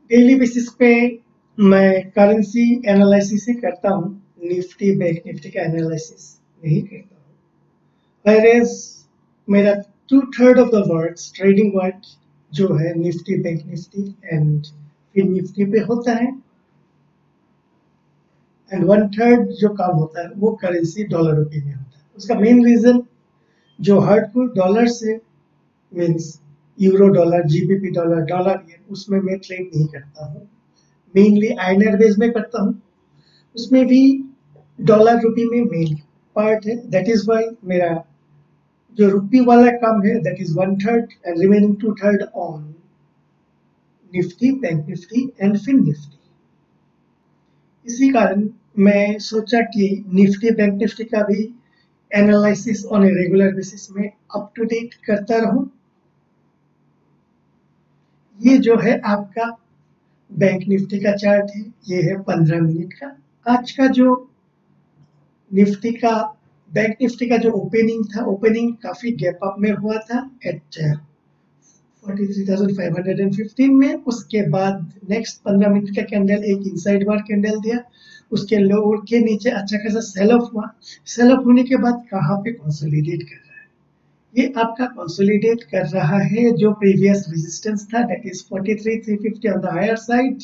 Daily basis पे मैं currency analysis ही करता हूँ, निफ्टी बैंक निफ्टी का एनालिसिस नहीं करता हूँ। Whereas मेरा 2/3 of the work trading work जो है निफ्टी बैंक निफ्टी एंड फिर निफ्टी पे होता है, एंड 1/3 जो काम होता है वो करेंसी डॉलर रुपये में होता है। उसका मेन रीजन जो हार्डकोर डॉलर से means euro dollar, GBP dollar, dollar yen, उसमें मैं ट्रेड नहीं करता हूँ। मेनली आईएनआर बेस में करता हूँ, उसमें भी डॉलर रुपये में मेन पार्ट है। दैट इज वाई मेरा जो रुपये वाला काम है that is 1/3 and remaining 2/3 on Nifty bank Nifty and Fin Nifty. इसी कारण मैं सोचा कि निफ्टी बैंक निफ्टी का भी analysis on a regular basis में अप टू डेट करता रहूं। ये जो है आपका बैंक निफ्टी का चार्ट है, ये है 15 मिनट का। आज का जो निफ्टी का बैंक निफ्टी का जो ओपनिंग था, ओपनिंग काफी गैप अप में हुआ था एट 43,515 में। उसके बाद नेक्स्ट 15 मिनट का कैंडल एक इनसाइड बार कैंडल दिया, उसके लोअर के नीचे अच्छा खासा सेल ऑफ हुआ। सेल ऑफ होने के बाद कहाँ पे कंसोलिडेट कर रहा है, ये आपका कंसोलिडेट कर रहा है जो प्रीवियस रेजिस्टेंस था that is 43,350 on the higher side,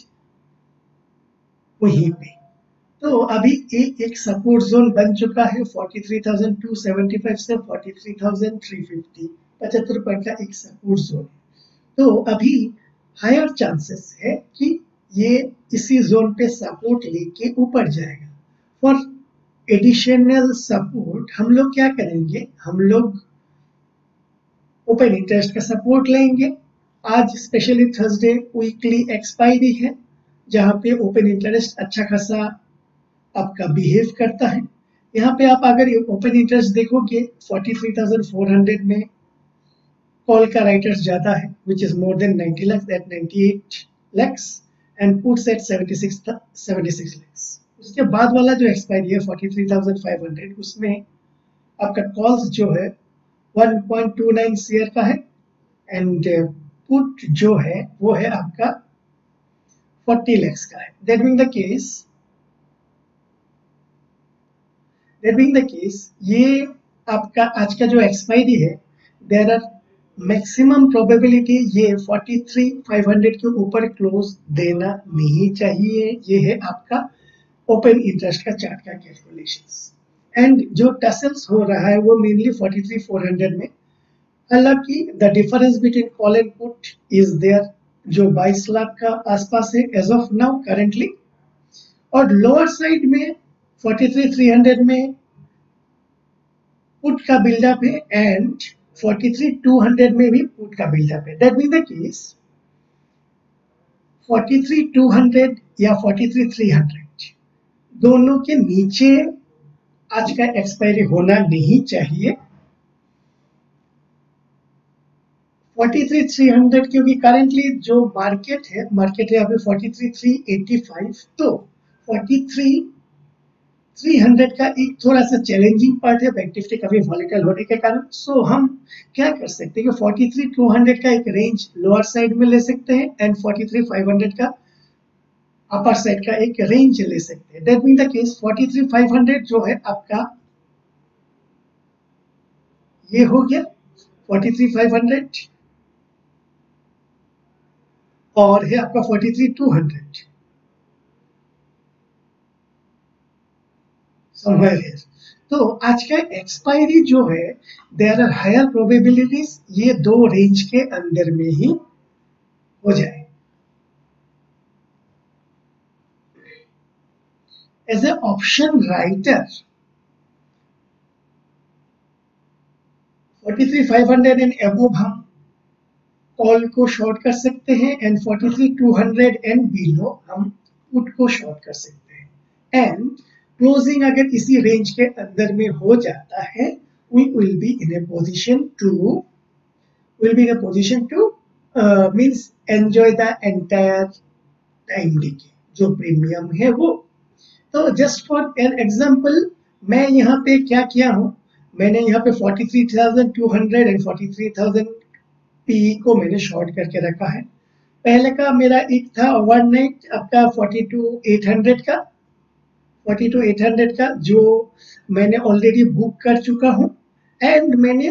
वहीं पे। तो अभी एक सपोर्ट जोन बन चुका है 43,275 से 43,350, 75 पॉइंट का एक सपोर्ट जोन है। तो अभी हायर चांसेस है कि ये इसी जोन पे सपोर्ट लेके ऊपर जाएगा। फॉर एडिशनल सपोर्ट हम लोग क्या करेंगे, हम लोग ओपन इंटरेस्ट का सपोर्ट लेंगे। आज स्पेशली थर्सडे वीकली एक्सपायरी है जहां पे ओपन इंटरेस्ट अच्छा खासा आपका बिहेव करता है। यहाँ पे आप अगर ओपन इंटरेस्ट देखोगे 43,400 में कॉल का राइटर्स ज्यादा है which is more than 90 lakhs at 98 lakhs and puts at 76 lakhs। उसके बाद वाला जो एक्सपायरी है 43,500 उसमें आपका कॉल्स जो है 1.29 शेयर का है एंड पुट जो है वो है आपका 40 lakhs का है। दैट बीइंग द केस ये आपका आज का जो एक्सपायरी है देयर आर मैक्सिमम प्रोबेबिलिटी ये 43,500 के ऊपर क्लोज देना नहीं चाहिए। ये है आपका ओपन इंटरेस्ट का चार्ट का कैलकुलेशंस। एंड जो टसल्स हो रहा है वो मेनली 43,400 में। हालांकि the difference between call and put is there जो 22 लाख का आसपास है एज ऑफ नाउ करेंटली, और लोअर साइड में 43,300 में पुट का बिल्डअप है एंड 43,200 में भी पुट का बिल्डअप है। दैट मीन द केस 43,200 या 43,300 दोनों के नीचे आज का एक्सपायरी होना नहीं चाहिए। 43,300 क्योंकि करेंटली जो मार्केट है अभी 43,385, तो 43,300 का एक थोड़ा सा चैलेंजिंग पार्ट है बैंक निफ्टी काफी वॉलेटाइल होने के कारण। सो हम क्या कर सकते हैं कि 43,200 का एक रेंज लोअर साइड में ले सकते हैं एंड 43,500 का अपर साइड का एक रेंज ले सकते हैं। दैट मीन द केस 43,500 जो है आपका ये हो गया 43,500 और है आपका 43,200 समवेयर हियर। तो आज का एक्सपायरी जो है देयर आर हायर प्रोबेबिलिटीज ये दो रेंज के अंदर में ही हो जाए। As a option writer 43,500 and above हम कॉल को शॉर्ट कर सकते हैं एंड 43,200 एंड बिलो हम पुट को शॉर्ट कर सकते हैं। एंड क्लोजिंग अगर इसी रेंज के अंदर में हो जाता है we will be in a position to means enjoy the entire time decay जो प्रीमियम है वो। तो जस्ट फॉर एन एग्जांपल मैं यहाँ पे क्या किया हूँ, मैंने यहाँ पे 43,200 एंड 43,000 पी को मैंने शॉर्ट करके रखा है। पहले का मेरा एक था ओवरनाइट आपका 42,800 का, 42,800 का जो मैंने ऑलरेडी बुक कर चुका हूँ, एंड मैंने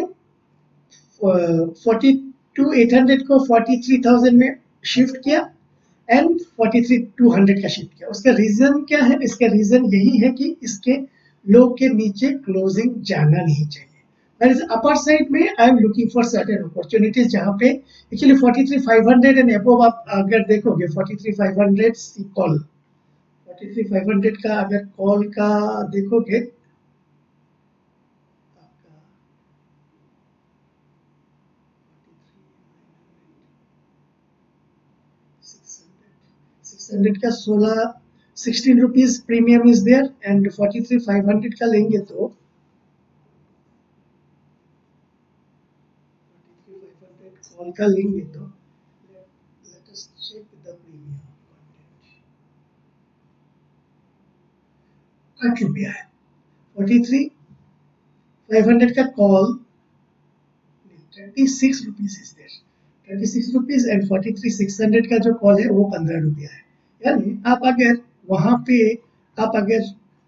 42,800 को 43,000 में शिफ्ट किया एंड 43,200 का शिफ्ट किया। उसका रीजन क्या है? इसका रीजन यही है कि इसके लो के नीचे क्लोजिंग जाना नहीं चाहिए। दैट इज अपर साइड में I am looking for certain opportunities जहां पे एक्चुअली 43,500 एंड अबव आप अगर देखोगे 43,500 सी कॉल, 43,500 का अगर कॉल का देखोगे 600 का 16 rupees premium is there and 43,500 का लेंगे तो 43,500 कॉल का लेंगे तो let us check the premium content 8 रुपया है। 43,500 का call 26 rupees is there, 26 rupees and 43,600 का जो कॉल है वो 15 रुपया है। यानी आप अगर वहां पे आप अगर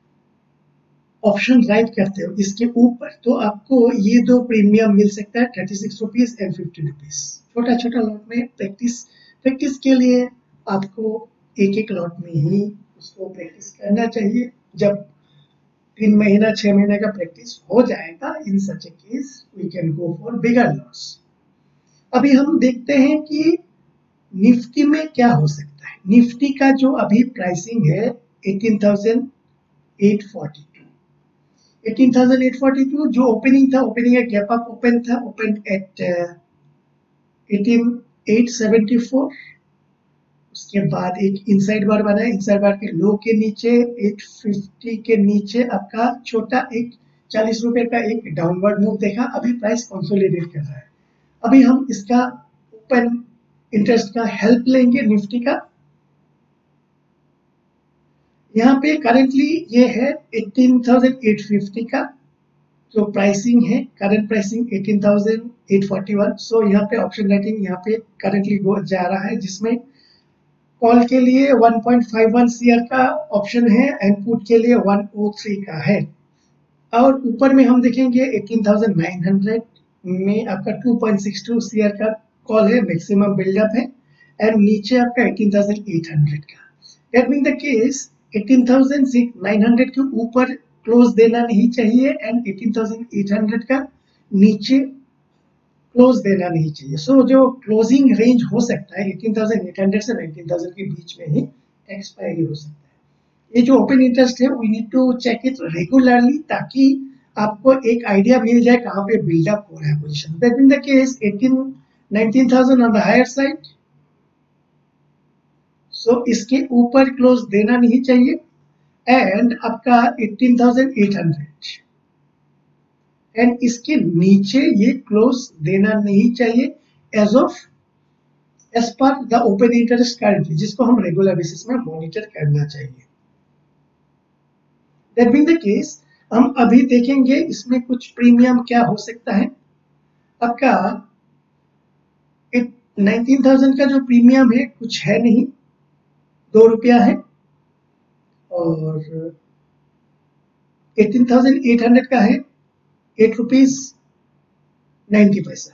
ऑप्शन राइट करते हो इसके ऊपर तो आपको ये दो प्रीमियम मिल सकता है 36 रुपीज एंड 50 रुपीज। छोटा छोटा लॉट में प्रैक्टिस के लिए आपको एक एक लॉट में ही उसको प्रैक्टिस करना चाहिए। जब 3 महीना 6 महीने का प्रैक्टिस हो जाएगा in such a case we can go for bigger lots. अभी हम देखते हैं कि निफ्टी में क्या हो सकता है। निफ्टी का जो अभी प्राइसिंग है 18,842, 18,842 जो ओपनिंग था, ओपनिंग एक गैप अप ओपन था, ओपन एट 18,874। उसके बाद एक इनसाइड बार बना है, इनसाइड बार के लो के नीचे 850 के नीचे आपका छोटा एक 40 रुपए का एक डाउनवर्ड मूव देखा। अभी प्राइस कंसोलिडेट कर रहा है। अभी हम इसका ओपन इंटरेस्ट का हेल्प लेंगे निफ्टी का। यहाँ पे करेंटली ये है 18,850 का जो प्राइसिंग है, करंट प्राइसिंग 18,841। सो यहाँ पे ऑप्शन रेटिंग यहाँ पे करेंटली जा रहा है जिसमें कॉल के लिए 1.51 सीआर का ऑप्शन है एंड पुट के लिए 103 का है। और ऊपर में हम देखेंगे 18,900 में आपका 2.62 सीआर का कॉल है, मैक्सिमम बिल्डअप है, एंड नीचे आपका 18,800 का। दैट मीन द केस 18,900 के ऊपर क्लोज देना नहीं चाहिए एंड 18,800 का नीचे क्लोज देना नहीं चाहिए। सो जो क्लोजिंग रेंज हो सकता है 18,800 से 19,000 के बीच में ही एक्सपायरी हो सकता है। ये जो ओपन इंटरेस्ट है we need to check it regularly ताकि आपको एक आइडिया मिल जाए कहाँ पे बिल्डअप हो रहा है position. That mean the case 19,000 on the higher side, so इसके ऊपर क्लोज देना नहीं चाहिए एंड आपका 18,800 एंड इसके नीचे ये क्लोज देना नहीं चाहिए as per the open interest currently, जिसको हम रेगुलर बेसिस में मॉनिटर करना चाहिए। दैट बीइंग द केस हम अभी देखेंगे इसमें कुछ प्रीमियम क्या हो सकता है। आपका 19,000 का जो प्रीमियम है कुछ है नहीं, 2 रुपया है, और 18,800 का है 8 रुपीज 90 पैसा।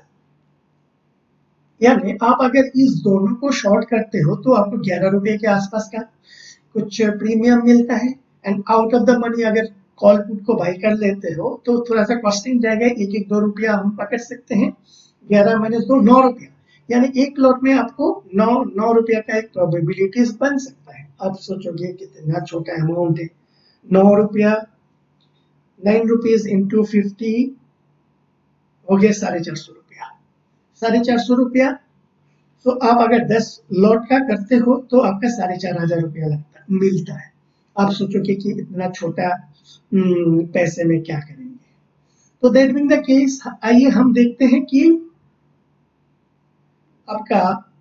यानी आप अगर इस दोनों को शॉर्ट करते हो तो आपको 11 रुपए के आसपास का कुछ प्रीमियम मिलता है and out of the money अगर कॉल पुट को बाई कर लेते हो तो थोड़ा सा कॉस्टिंग जाएगा, एक एक 2 रुपया हम पकड़ सकते हैं। 11 माइनस 2 9 रुपया, यानी एक लॉट में आपको 9 रुपया का एक प्रोबेबिलिटीज बन सकता है। आप सोचोगे कितना छोटा अमाउंट है, 9 रुपया 9 रुपीज इंटू 50 हो गया 450 रुपया, 450 रुपया। तो आप अगर 10 लॉट का करते हो तो आपका 4,500 रुपया मिलता है। आप सोचोगे कि इतना छोटा पैसे में क्या करेंगे। तो दैट बीइंग द केस आइए हम देखते हैं कि आपका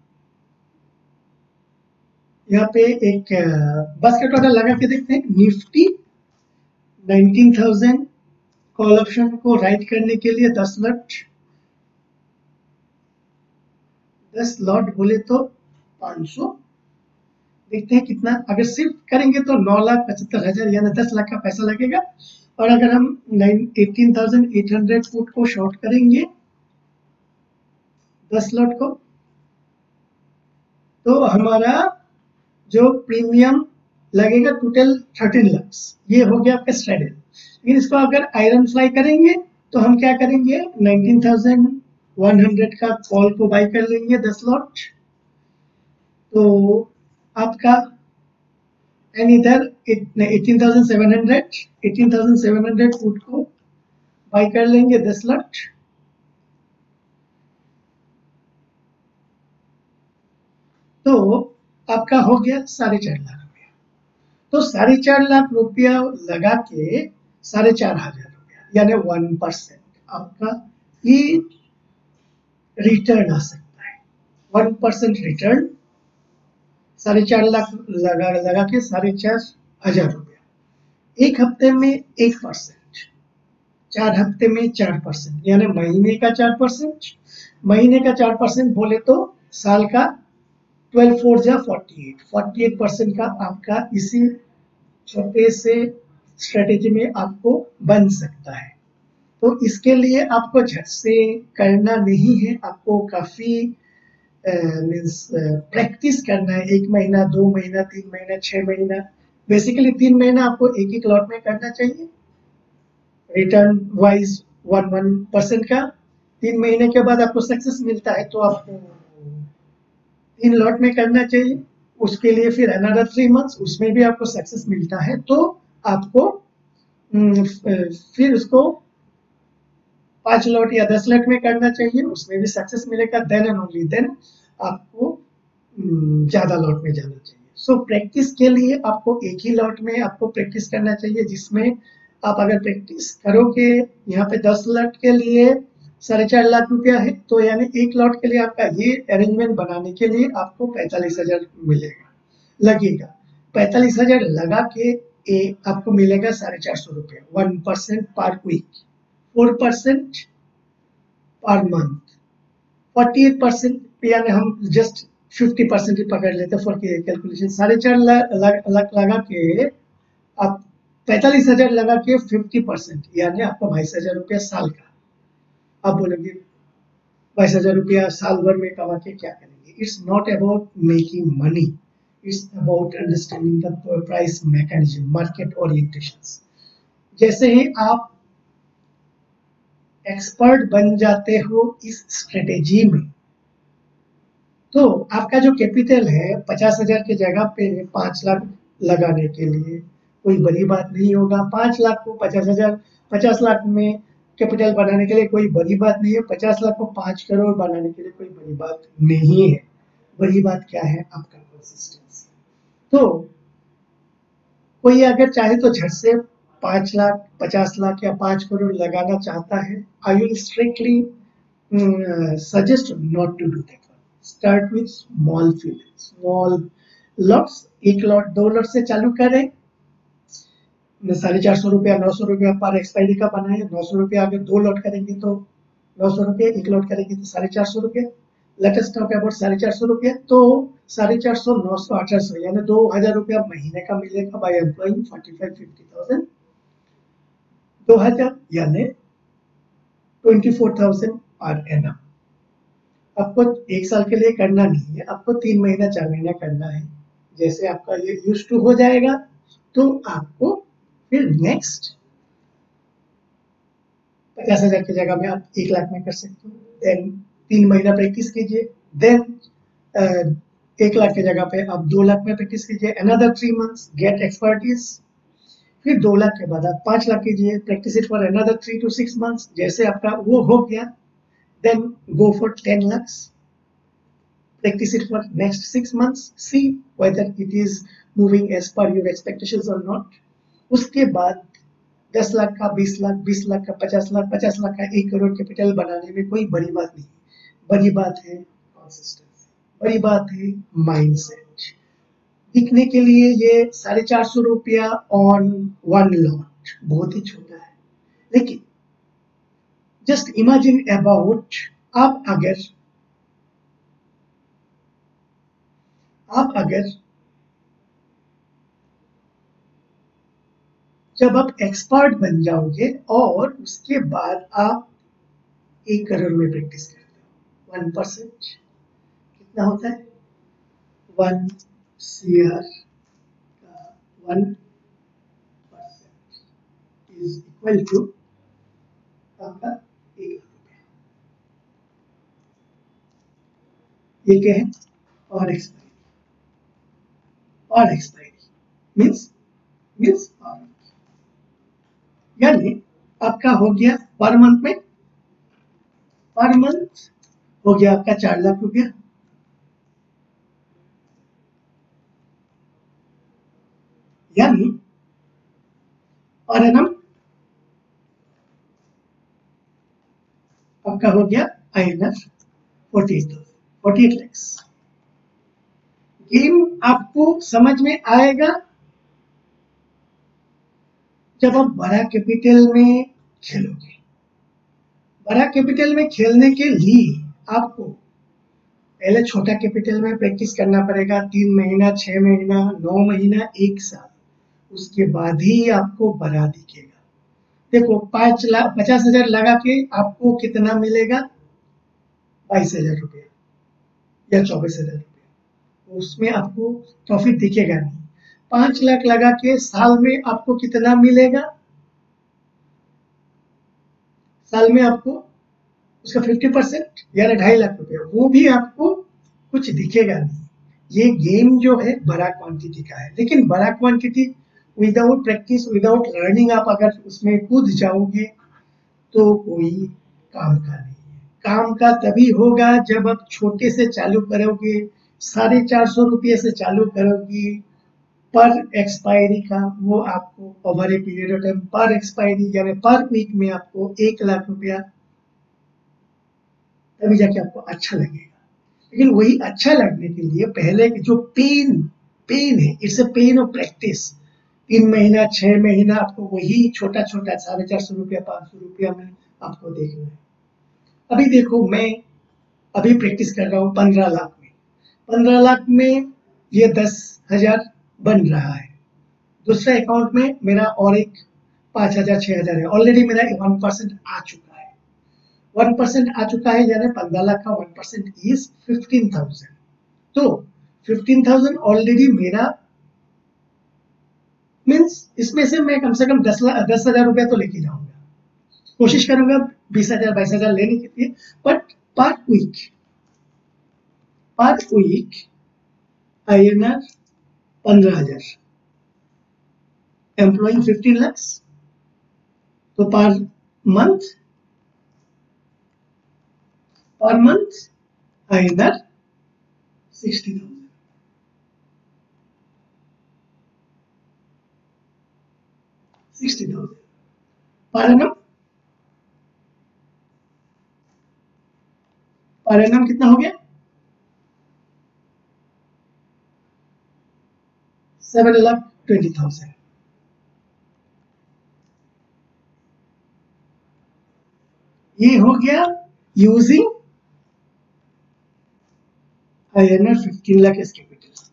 यहाँ पे एक बास्केट ऑर्डर लगा के देखते हैं। निफ्टी 19,000 कॉल ऑप्शन को राइट करने के लिए 10 लॉट बोले तो 500। देखते हैं कितना, अगर सिर्फ करेंगे तो 9,75,000 यानी 10 लाख का पैसा लगेगा। और अगर हम 18,800 फुट को शॉर्ट करेंगे 10 लॉट को, तो हमारा जो प्रीमियम लगेगा टोटल 13 लाख। ये हो गया आपका स्ट्रेडल। लेकिन इसको अगर आयरन फ्लाई करेंगे तो हम क्या करेंगे, 19,100 का कॉल को बाई कर लेंगे 10 लॉट। तो आपका एंड इधर 18,700 फुट को बाई कर लेंगे 10 लॉट। तो आपका हो गया 4.5 लाख रुपया। तो 4.5 लाख रुपया लगा के 4,500 रुपया यानी 1% आपका ये रिटर्न आ सकता है। 1% रिटर्न 4.5 लाख लगा के 4,500 रुपया। एक हफ्ते में 1%, 4 हफ्ते में 4%, यानी महीने का 4%। महीने का 4% बोले तो साल का 12 4 जा 48% का आपका इसी छोटे से स्ट्रेटेजी में आपको बन सकता है। तो इसके लिए आपको झट से करना नहीं है, आपको काफी मीन्स प्रैक्टिस करना है। 1 महीना, 2 महीना, 3 महीना, 6 महीना, बेसिकली 3 महीना आपको एक एक लॉट में करना चाहिए, रिटर्न वाइज 1% का। 3 महीने के बाद आपको सक्सेस मिलता है तो आपको 3 लॉट में करना चाहिए। उसके लिए फिर अनदर 3 मंथ्स, उसमें भी आपको सक्सेस मिलता है तो आपको फिर उसको 5 लॉट या 10 लॉट में करना चाहिए, उसमें भी सक्सेस मिलेगा। देन एंड ओनली देन आपको ज्यादा लॉट में जाना चाहिए। सो प्रैक्टिस के लिए आपको एक ही लॉट में आपको प्रैक्टिस करना चाहिए, जिसमें आप अगर प्रैक्टिस करोगे, यहाँ पे 10 लॉट के लिए 4.5 लाख रुपया है, तो यानी एक लॉट के लिए आपका ये अरेंजमेंट बनाने के लिए आपको 45,000 मिलेगा, लगेगा। 45,000 लगा के आपको मिलेगा 450 रुपया। 1% पर वीक, 4% पर मंथ, 48% यानी हम जस्ट 50% ही पकड़ लेते फॉर कैलकुलेशन। 4.5 लाख लगा के आप 45,000 लगा के 50% यानी आपको 22,000 रुपया साल का। आप बोलेंगे 22,000 रुपया साल भर में कमा के क्या करेंगे? It's not about making money, it's about understanding the price mechanism, market orientations. जैसे ही आप एक्सपर्ट बन जाते हो इस स्ट्रेटेजी में, तो आपका जो कैपिटल है 50,000 की जगह पे 5 लाख लगाने के लिए कोई बड़ी बात नहीं होगा। 5 लाख को 50,000, 50 लाख में कैपिटल बनाने के लिए कोई बड़ी बात नहीं है। 50 लाख को 5 करोड़ बनाने के लिए कोई बड़ी बात नहीं है। बड़ी बात क्या है? आपका कंसिस्टेंसी। तो कोई अगर चाहे तो झट से 5 लाख, 50 लाख या 5 करोड़ लगाना चाहता है, I will strictly suggest not to do that. Start with small field, small lots. 1 lot 2 lot से चालू करें। 450 रुपया, 900 रुपया पर एक्सपायरी का बनाए। 900 रुपया अगर 2 लॉट करेंगे तो 900 रुपये, 1 लॉट करेंगे तो 450 रुपये। लेट अस टॉक अबाउट 450 रुपये। तो 450, 900, 1800 यानी 2,000 रुपया महीने का मिलेगा बाय एम्प्लॉइंग 45-50,000। 2,000 यानी 24,000 पर एनम। आपको 1 साल के लिए करना नहीं है, आपको 3 महीना 4 महीना करना है। जैसे आपका ये यूज टू हो जाएगा तो आपको फिर नेक्स्ट 50,000 की जगह में आप 1 लाख में कर सकते हो। देन 3 महीना प्रैक्टिस कीजिए। देन 1 लाख की जगह पे आप 2 लाख में प्रैक्टिस कीजिए। Another 3 months get expertise. फिर 2 लाख के बाद आप 5 लाख कीजिए, practice it for another 3 to 6 months. जैसे आपका वो हो गया, then go for 10 lakhs, practice it for next 6 months, see whether it is moving as per your expectations or not. उसके बाद 10 लाख का, 20 लाख, 20 लाख का, 50 लाख, 50 लाख का 1 करोड़ कैपिटल बनाने में कोई बड़ी बात नहीं। बड़ी बात है कंसिस्टेंसी, बड़ी बात है माइंडसेट। दिखने के लिए ये 450 रुपया ऑन 1 लॉट बहुत ही छोटा है, लेकिन जस्ट इमेजिन अबाउट आप अगर आप अगर जब आप एक्सपर्ट बन जाओगे और उसके बाद आप 1 करोड़ में प्रैक्टिस करते हो, 1% कितना होता है? 1 CR का 1% इज इक्वल टू आपका 1 लाख रुपया। ये क्या है? और एक्सपायरी मीन्स यानी आपका हो गया पर मंथ हो गया आपका 4 लाख रुपया। यानी और एनम आपका हो गया INR 48 लैक्स। गेम आपको समझ में आएगा जब आप बड़ा कैपिटल में खेलोगे। बड़ा कैपिटल में खेलने के लिए आपको पहले छोटा कैपिटल में प्रैक्टिस करना पड़ेगा, 3 महीना, 6 महीना, 9 महीना, 1 साल, उसके बाद ही आपको बड़ा दिखेगा। देखो 50,000 लगा के आपको कितना मिलेगा? 22,000 रुपया या 24,000 रुपया, उसमें आपको प्रॉफिट दिखेगा नहीं। 5 लाख लगा के साल में आपको कितना मिलेगा? साल में आपको उसका 50% यानी 2.5 लाख रुपया, वो भी आपको कुछ दिखेगा नहीं। ये गेम जो है बड़ा क्वांटिटी का है, लेकिन बड़ा quantity without practice, without learning आप अगर उसमें कूद जाओगे तो कोई काम का नहीं है। काम का तभी होगा जब आप छोटे से चालू करोगे, 450 रुपये से चालू करोगे पर एक्सपायरी का, वो आपको over a period of time पर एक्सपायरी यानी पर वीक में आपको 1 लाख रुपया, तभी जाके आपको अच्छा लगेगा। लेकिन वही अच्छा लगने के लिए पहले जो पेन है, it's a pain of practice. 3 महीना, 6 महीना आपको वही छोटा 450 रुपया, 500 रुपया में आपको देखना है। अभी देखो मैं अभी प्रैक्टिस कर रहा हूँ 15 लाख में। 15 लाख में ये 10,000 बन रहा है। दूसरा अकाउंट में मेरा और एक 5,000 6,000 है। ऑलरेडी मेरा 1% आ चुका है। 1% आ चुका है यानी 15 लाख का 1% इज 15,000। तो 15,000 ऑलरेडी मेरा मीन्स इसमें से मैं कम से कम 10,000 रुपया तो लेके जाऊंगा। कोशिश करूंगा 20,000 22,000 लेने के लिए, बट पर वीक INR 15,000, एम्प्लॉइंग 15 lakhs, तो per month INR 60,000। 60,000 per annum कितना हो गया? 7,20,000। ये हो गया using INR 15 lakh as capital.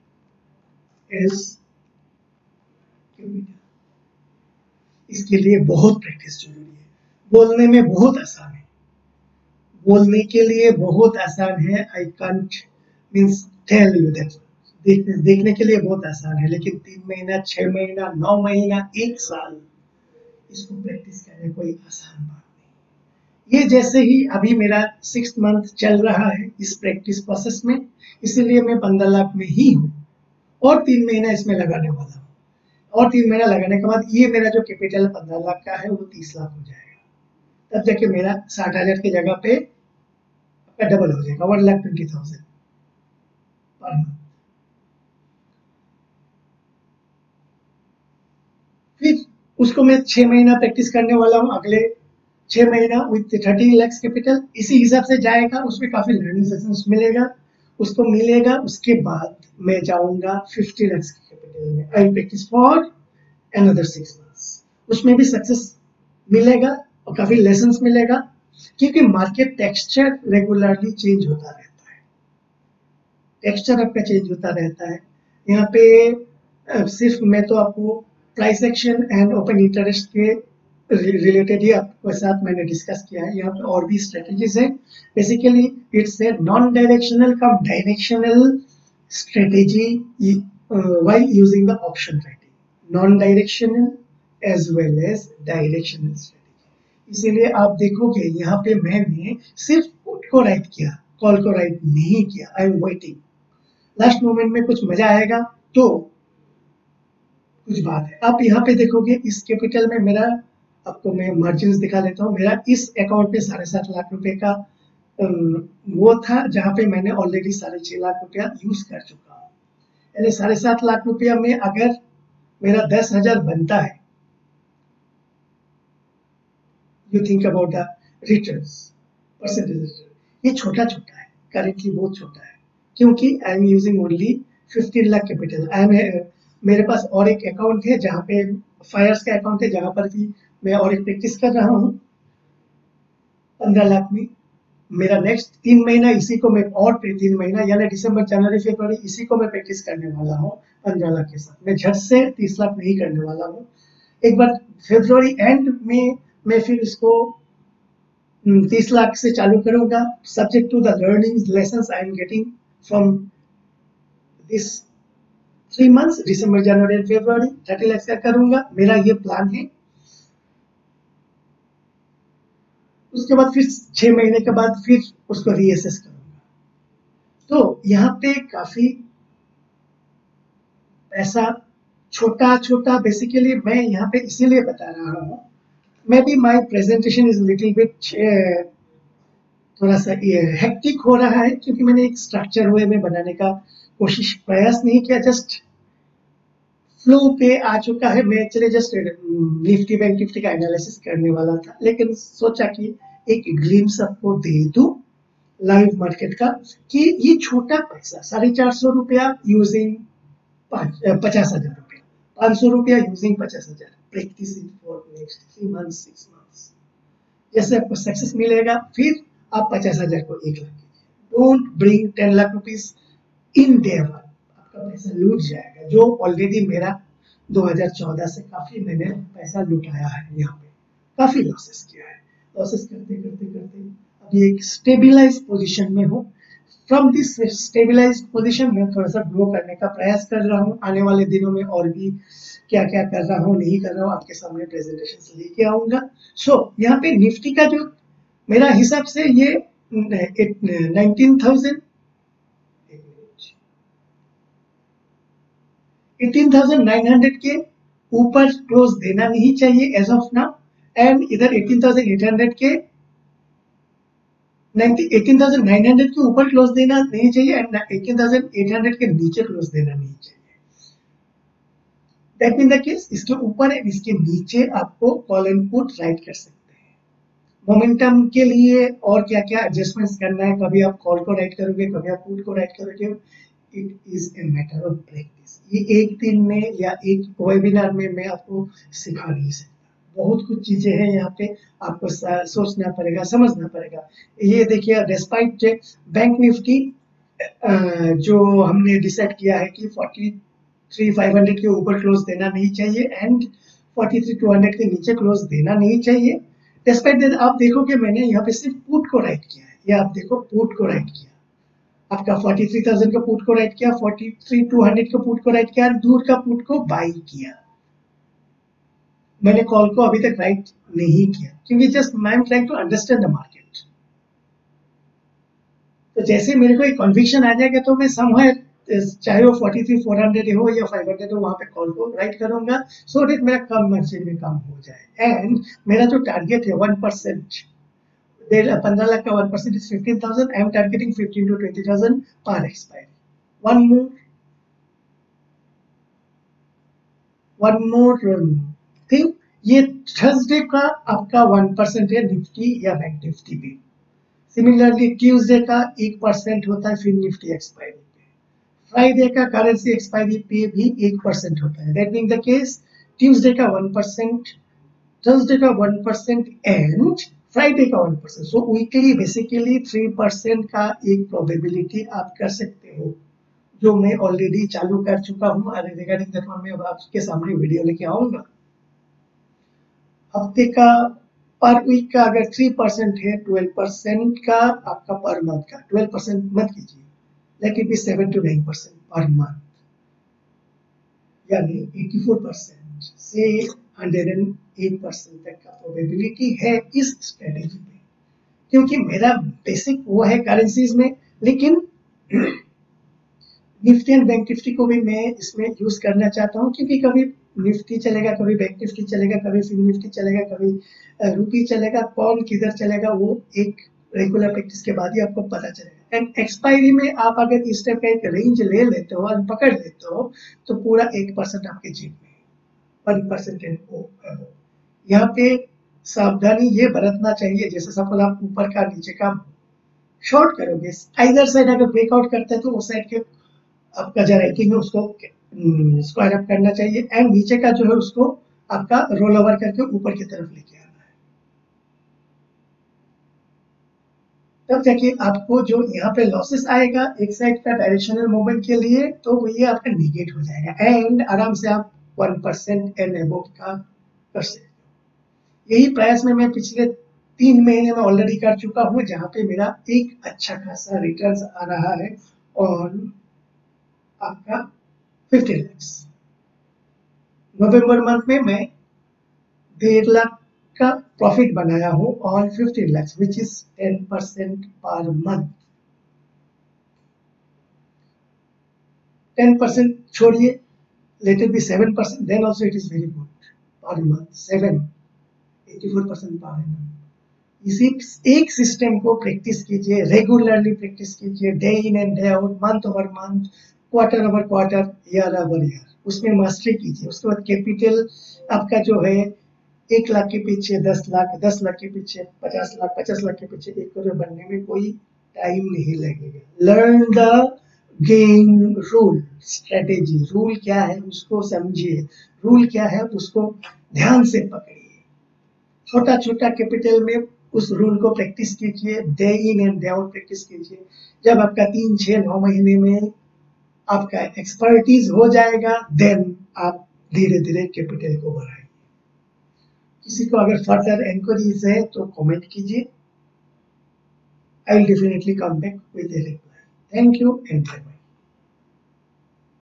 इसके लिए बहुत प्रैक्टिस जरूरी है। बोलने में बहुत आसान है, बोलने के लिए बहुत आसान है। I can't means tell you that. देखने के लिए बहुत आसान है, लेकिन 3 महीना, 6 महीना, 9 महीना, 1 साल इसको प्रैक्टिस करने कोई आसान बात नहीं। ये जैसे ही अभी मेरा 6th मंथ चल रहा है इस प्रैक्टिस प्रोसेस में, इसीलिए मैं 15 लाख में ही हूँ और 3 महीना इसमें लगाने वाला हूँ। और 3 महीना लगाने के बाद ये मेरा जो कैपिटल 15 लाख का है वो 30 लाख हो जाएगा। तब जाके मेरा 60,000 की जगह पे डबल हो जाएगा, 1,20,000 पर मंथ। फिर उसको मैं 6 महीना प्रैक्टिस करने वाला हूँ। अगले 6 महीना विथ 30 lakhs कैपिटल इसी हिसाब से जाएगा। उसमें काफी लर्निंग सेशंस मिलेगा, उसको मिलेगा। उसके बाद मैं जाऊंगा 50 lakhs के कैपिटल में। I practice for another 6 months। उसमें भी सक्सेस मिलेगा और काफी लेसन्स मिलेगा, क्योंकि मार्केट टेक्सचर रेगुलरली चेंज होता रहता है। टेक्सचर आपका चेंज होता रहता है। यहाँ पे सिर्फ मैं तो आपको price action and open interest के रिलेटेड ही आपके साथ मैंने डिस्कस किया है। यहाँ पे और भी स्ट्रेटेजीज है। Basically it's a non directional cum directional strategy while using the option writing, non-directional as well as directional strategy। इसीलिए आप देखोगे यहाँ पे मैंने सिर्फ पुट को राइट किया, कॉल को राइट नहीं किया। I am waiting, last moment में कुछ मजा आएगा तो कुछ बात है। आप यहाँ पे देखोगे इस कैपिटल में मेरा, आपको मैं मार्जिन दिखा देता हूँ। मेरा इस अकाउंट पे 7.5 लाख रुपए का वो था, जहां पे मैंने ऑलरेडी 6.5 लाख रुपया यूज कर चुका हूँ। यानी 7.5 लाख रुपया में अगर मेरा 10,000 बनता है, you think about the returns, percentage return, ये छोटा छोटा है, करेंटली बहुत छोटा है, क्योंकि I am using only 15 lakh capital. मेरे पास और एक अकाउंट है जहाँ पे फायर्स का अकाउंट है, जहां पर भी मैं और एक प्रैक्टिस कर रहा हूँ 15 लाख में। मेरा नेक्स्ट 3 महीना इसी को मैं, और 3 महीना यानी दिसंबर जनवरी फरवरी इसी को मैं प्रैक्टिस करने वाला हूँ 15 लाख के साथ। मैं झट से 30 लाख नहीं करने वाला हूँ। एक बार फरवरी एंड में मैं फिर इसको 30 लाख से चालू करूंगा, subject to the learning lessons I am getting from this 3 months, December January and February 30 lakh का करूंगा। मेरा ये प्लान है। उसके बाद फिर 6 महीने के बाद फिर उसको रीअसेस करूंगा। तो यहाँ पे काफी पैसा छोटा छोटा, बेसिकली मैं यहाँ पे इसीलिए बता रहा हूँ, maybe my presentation is little bit थोड़ा सा हेक्टिक हो रहा है, क्योंकि मैंने एक स्ट्रक्चर वे में बनाने का प्रयास नहीं किया, जस्ट फ्लो पे आ चुका है। मैं चले जस्ट निफ्टी बैंक निफ्टी का एनालिसिस करने वाला था, लेकिन सोचा कि एक ग्लिम्स आपको दे दूं लाइव मार्केट का, कि ये छोटा पैसा 450 रुपया यूजिंग 50,000 रुपया, 500 रुपया using 50,000, practicing for next 3 months 6 months. जैसे आपको सक्सेस मिलेगा फिर आप 50,000 को 1 लाख कीजिए। Don't bring 10 lakh rupees in day one, आपका पैसा लूट जाएगा, जो ऑलरेडी मेरा 2014 से काफी मैंने पैसा लुटाया है। यहाँ पे काफी लॉसेस किया है। लॉसेस करते करते करते अभी एक स्टेबिलाइज पोजीशन में हूँ। फ्रॉम दिस स्टेबिलाइज पोजीशन में थोड़ा सा ग्रो करने का प्रयास कर रहा हूँ। आने वाले दिनों में और भी क्या क्या कर रहा हूँ नहीं कर रहा हूँ आपके सामने प्रेजेंटेशन लेके आऊंगा। सो यहाँ पे निफ्टी का जो मेरा हिसाब से ये 18,900 के ऊपर क्लोज देना नहीं चाहिए एज ऑफ नाउ, एंड इधर 18,800 के 18,900 के ऊपर क्लोज देना नहीं चाहिए, एंड 18,800 के नीचे क्लोज देना नहीं चाहिए। दैट मीन द केस इसके ऊपर एंड इसके नीचे आपको कॉल एंड पुट राइट कर सकते हैं। मोमेंटम के लिए और क्या क्या एडजस्टमेंट्स करना है, कभी आप कॉल को राइट करोगे, कभी आप पुट को राइट करोगे, it is a matter of practice. ये एक दिन में या एक वेबिनार में मैं आपको सिखा नहीं सकता। बहुत कुछ चीजें हैं यहाँ पे, आपको सोचना पड़ेगा, समझना पड़ेगा। ये देखिए, डिस्पाइट बैंक निफ्टी जो हमने डिसाइड किया है कि 43,500 के ऊपर क्लोज देना नहीं चाहिए एंड 43,200 के नीचे क्लोज देना नहीं चाहिए। डिस्पाइट दैट आप देखोगे मैंने यहाँ पे सिर्फ पुट को राइट किया है। ये आप देखो, पुट को राइट किया, आपका 43,000 का पुट को राइट किया, 43,200 का पुट को राइट किया, दूर का पुट को बाई किया। मैंने कॉल को अभी तक राइट नहीं किया, क्योंकि just I am trying to understand the market. तो जैसे मेरे को एक कन्विक्शन आ जाएगा तो मैं समवेयर, चाहे वो 43,400 हो या 500 हो, वहां पे कॉल को राइट करूंगा, सो डेट मेरा कम मार्जिन में कम हो जाए। एंड मेरा जो टारगेट है 1%, 15 लाख का 1% is 15,000. I am targeting 15 to 20,000 per expiry. One more thing, ये थर्सडे का आपका 1% है निफ्टी या बैंक निफ्टी पे। सिमिलरली ट्यूसडे का 1% होता है फिर निफ्टी एक्सपायरी पे। फ्राइडे का करेंसी एक्सपायरी पे भी 1% होता है। That mean the case, Tuesday का 1%, थर्सडे का 1% एंड फ्राइडे का 1%। सो वीकली बेसिकली 3% का एक प्रोबेबिलिटी आप कर सकते हो जो मैं ऑलरेडी चालू कर चुका हूँ। रिगार्डिंग दैट वन मैं अब आपके सामने वीडियो लेके आऊंगा। हफ्ते का पर वीक का अगर 3% है, 12% का आपका पर मंथ का, 12% मत कीजिए, late it be 7 to 9% per month, यानी 84% से 108% तक का प्रोबेबिलिटी है इस स्ट्रेटेजी में, क्योंकि मेरा बेसिक वो है करेंसीज में, लेकिन निफ्टी एंड बैंक निफ्टी को भी मैं इसमें यूज करना चाहता हूँ, क्योंकि कभी निफ्टी चलेगा, कभी बैंक निफ्टी चलेगा, कभी फिन निफ्टी चलेगा, कभी रुपी चलेगा, कौन किधर चलेगा वो एक रेगुलर प्रैक्टिस के बाद ही आपको पता चलेगा। एंड एक्सपायरी में आप अगर इस टाइप का एक रेंज ले लेते हो और पकड़ लेते हो तो पूरा 1% आपके जेब में, 1% एंड अबव। यहाँ पे सावधानी ये बरतना चाहिए, जैसे सपोज आप ऊपर का नीचे का शॉर्ट करोगे, आइदर साइड अगर ब्रेकआउट करते हैं तो उस साइड के आपका जो रैंकिंग है उसको स्क्वायर अप करना चाहिए, एंड नीचे का जो है उसको आपका रोल ओवर करके ऊपर की तरफ लेके आना है। तब जाके आपको जो यहाँ पे लॉसेस आएगा एक साइड का डायरेक्शनल मूवमेंट के लिए, तो वो ये आपका निगेट हो जाएगा, एंड आराम से आप 1% एंड अबव का कर सकते हो। यही प्रयास में मैं पिछले 3 महीने में ऑलरेडी कर चुका हूँ, जहाँ पे मेरा एक अच्छा खासा रिटर्न आ रहा है और आपका 15 lakhs। नवंबर मंथ में मैं 1.5 लाख का प्रॉफिट बनाया हूं ऑन 15 lakhs, विच इज 10% पर मंथ। 10% छोड़िए, let it be 7%, then also it is very good per month. 7 84% per annum. इसी एक सिस्टम को प्रैक्टिस कीजिए, रेगुलरली प्रैक्टिस कीजिए, day in and day out, month over month, quarter over quarter, year over year, उसमें mastery कीजिए। उसके बाद capital आपका जो है 1 लाख के पीछे 10 लाख, 10 लाख के पीछे 50 लाख, 50 लाख के पीछे 1 करोड़ बनने में कोई टाइम नहीं लगेगा। Learn the game rule, strategy, rule क्या है उसको समझिए, रूल क्या है उसको ध्यान से पकड़िए। छोटा छोटा कैपिटल में उस रूल को प्रैक्टिस कीजिए, day in and day out practice कीजिए। जब आपका 3, 6, 9 महीने में आपका एक्सपर्टीज हो जाएगा, देन आप धीरे धीरे कैपिटल को बढ़ाएं। किसी को अगर फर्दर इंक्वायरीज है तो कमेंट कीजिए, I will definitely come back with a reply. Thank you and bye bye.